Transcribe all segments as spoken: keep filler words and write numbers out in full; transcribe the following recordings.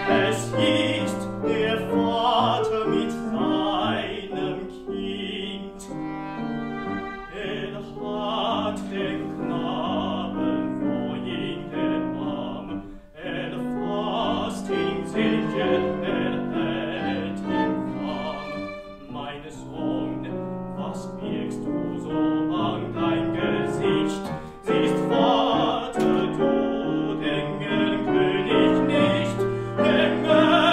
Es ist der Vater mit seinem Kind. Er hat den Knaben vor in den Arm. Er fasst ihn sicher, er hält ihn warm. Meine Sohn, was wirkst du so an dein Gesicht? Siehst Vater, du den König nicht, den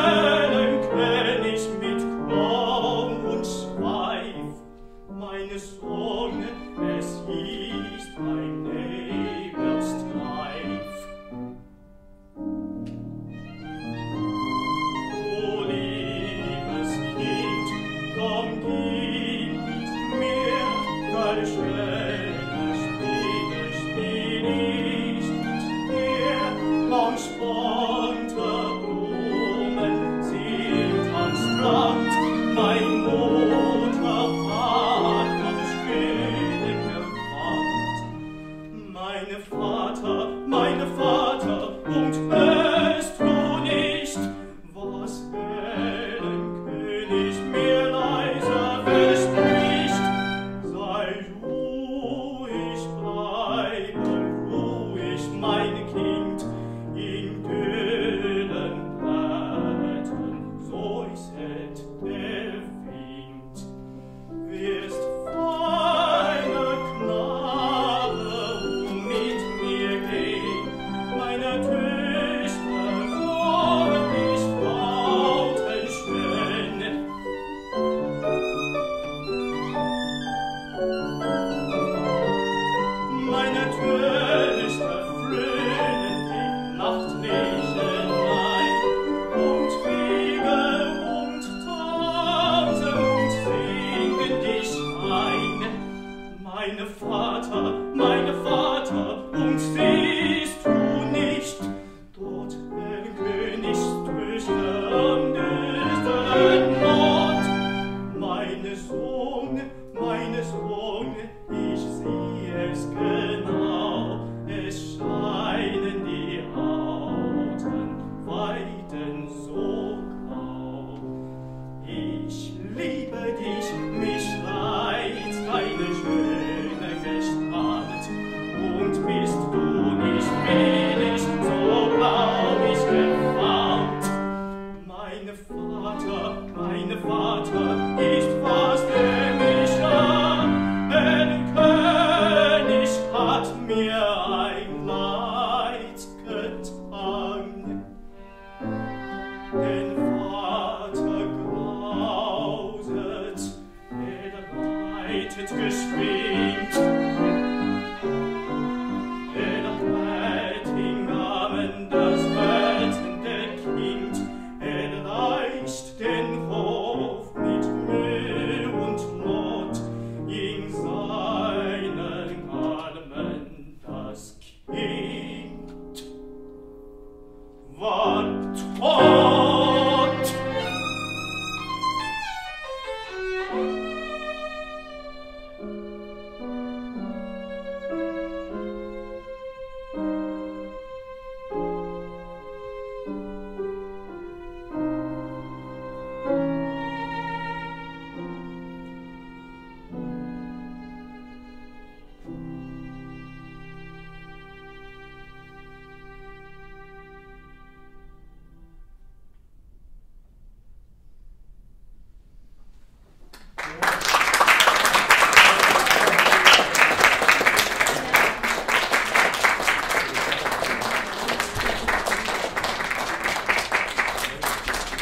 König mit Kron und Schweif. Meine Sohn, es ist ein Nebelstreif. O liebes Kind, komm, gib mit mir deine schöne Spiele, spiel ich mit dir. Baumsponte Blumen sind am Strand, mein Mutter hat am Schöne gewandt. Meine Vater, meine Vater, und hörst du nicht, was Helen König mir leise verspricht? Sei ruhig, bleibe ruhig, mein Kind, in dünnen Blättern säuselt der Wind. Wirst feiner Knabe um mit mir gehen, meine Töchter wollt ich bauten schön. Meine Töchter flöhen die nachtliche Nein und wiegen und tanzen und singen dich ein. Meine Vater, meine Vater, und siehst du nicht, dort den Königstöchter am düsteren Ort. Meine Sohn, meine Sohn, ich sehe es genau, es scheinen die Augenweiden so grau. Ich liebe dich, mich reizt deine schöne Gestalt, und bist du nicht billig, so blau ich gefaunt. Meine Vater, meine Vater, ist fast der Mischer, ein König hat mir ein Leid getan. Den Vater grauset, er reitet geschwind. Er bleibt im Armen das werdende Kind. Er reicht den Hof mit Mühe und Not, in seinen Armen das Kind. Wart,